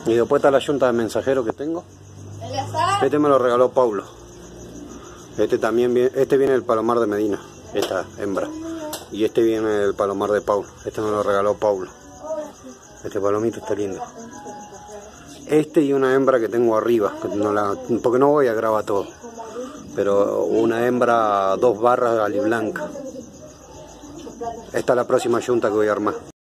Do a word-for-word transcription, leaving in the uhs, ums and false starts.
Y después está la yunta de mensajero que tengo. Este me lo regaló Paulo. Este también viene, este viene del palomar de Medina, esta hembra. Y este viene del palomar de Paulo. Este me lo regaló Paulo. Este palomito está lindo. Este y una hembra que tengo arriba, que no la, porque no voy a grabar todo. Pero una hembra, dos barras aliblanca. Esta es la próxima yunta que voy a armar.